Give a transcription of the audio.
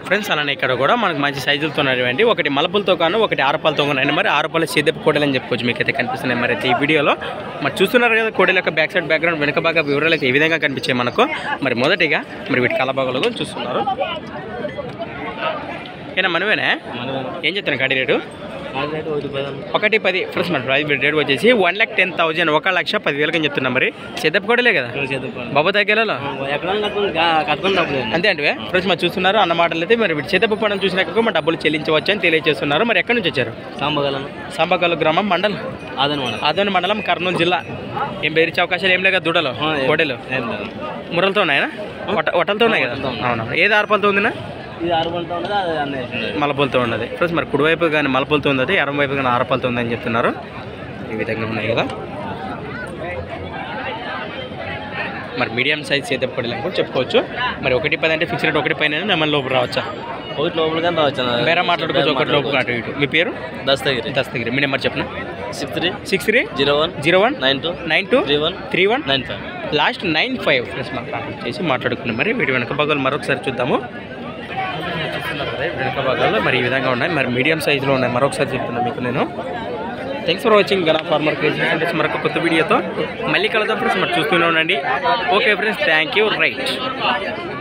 Friends అలానే ఇక్కడ కూడా మనకు మంచి సైజులతో ఉన్నటువంటి ఒకటి మలపులతో కాను ఒకటి ఆరపాలతో ఉన్నాయండి. మరి ఆరపాల సేదపు కోడలు అని చెప్పుకోవచ్చు. మీకు అయితే కనిపిస్తున్నాయి మరి అయితే ఈ వీడియోలో. మరి చూస్తున్నారు కదా కోడల యొక్క బ్యాక్ సైడ్ బ్యాక్గ్రౌండ్ వెనక బాగా వివరాలు అయితే ఈ విధంగా కనిపించాయి మనకు. మరి మొదటిగా మరి వీటి కలబాగలు చూస్తున్నారు. ఏనా మనమేనా ఏం చెప్తాను కాడి రేటు 110 ఫ్రెండ్స్. మన ప్రైస్ రేట్ వచ్చేసి 1,10,000 1,10,000 అని చెప్తున్నా. మరి సేదపు కోడలే కదా బాబా తగ్గేలా అంతే అంటే ఫ్రెండ్స్ మరి చూస్తున్నారు అన్న మాటలు అయితే. మరి వీటి సేదపు పడడం చూసినాక మరి డబ్బులు చెల్లించవచ్చు అని తెలియజేస్తున్నారు. మరి ఎక్కడి నుంచి వచ్చారు? సాంబగల్లు గ్రామం మండలం ఆదోని మండలం కర్నూలు జిల్లా. ఏం బెదిరించే అవకాశాలు ఏం లేక దూడలు కోడలు మురలతో ఉన్నాయనా ఒట్టలతో ఉన్నాయి కదా? అవునా. ఏది ఆరుపాలతో ఉందినా? మలపూలతో ఉన్నది ఫ్రెండ్స్. మరి కుడివైపు కానీ మలపూలతో ఉంది, ఎడమ వైపు కానీ ఆరపాలతో ఉందని చెప్తున్నారు. ఈ విధంగా ఉన్నాయి కదా. మరి మీడియం సైజ్ సేదపు కోడలు కూడా చెప్పుకోవచ్చు. మరి 1.10 అంటే ఫిక్స్ రేట్ 1 పైన మిమ్మల్ని లోపల రావచ్చా? ఒకటి లోపల కానీ రావచ్చు. వేరే మాట్లాడుకోవచ్చు. ఒకటి లోపల అటు ఇటు. మీ పేరు? దస్తగిరి. మీ నెంబర్ చెప్పిన 630192923195 లాస్ట్ 95 ఫ్రెండ్స్. మనం కాంటాక్ట్ చేసి మాట్లాడుకున్నాం. మరి వీడియో వెనక భాగాలు మరొకసారి చూద్దాము. వెనక భాగాల్లో మరి ఈ విధంగా ఉన్నాయి. మరి మీడియం సైజులో ఉన్నాయి. మరొకసారి చెప్తున్నాను మీకు నేను. థ్యాంక్స్ ఫర్ వాచింగ్ గనా ఫార్మర్ క్రేజీ ఫ్రెండ్స్. మరొక కొత్త వీడియోతో మళ్ళీ కలుద్దాం ఫ్రెండ్స్. మరి చూస్తూనే ఉండండి. Okay friends, thank you. Right.